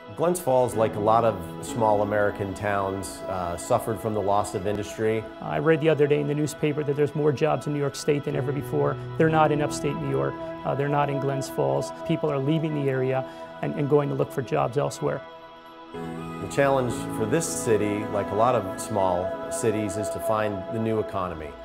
Glens Falls, like a lot of small American towns, suffered from the loss of industry. I read the other day in the newspaper that there's more jobs in New York State than ever before. They're not in upstate New York. They're not in Glens Falls. People are leaving the area and going to look for jobs elsewhere. The challenge for this city, like a lot of small cities, is to find the new economy.